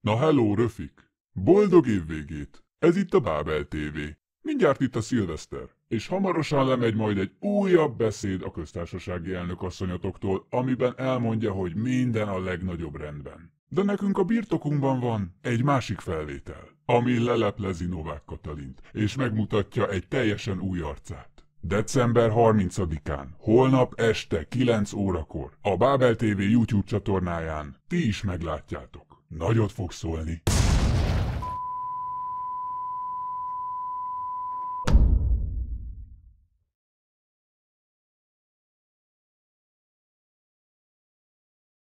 Na hello, Röfik! Boldog évvégét! Ez itt a Bábel TV. Mindjárt itt a szilveszter, és hamarosan lemegy majd egy újabb beszéd a köztársasági elnökasszonyotoktól, amiben elmondja, hogy minden a legnagyobb rendben. De nekünk a birtokunkban van egy másik felvétel, ami leleplezi Novák Katalint, és megmutatja egy teljesen új arcát. December 30-án, holnap este 9 órakor, a Bábel TV YouTube csatornáján ti is meglátjátok. Nagyot fog szólni.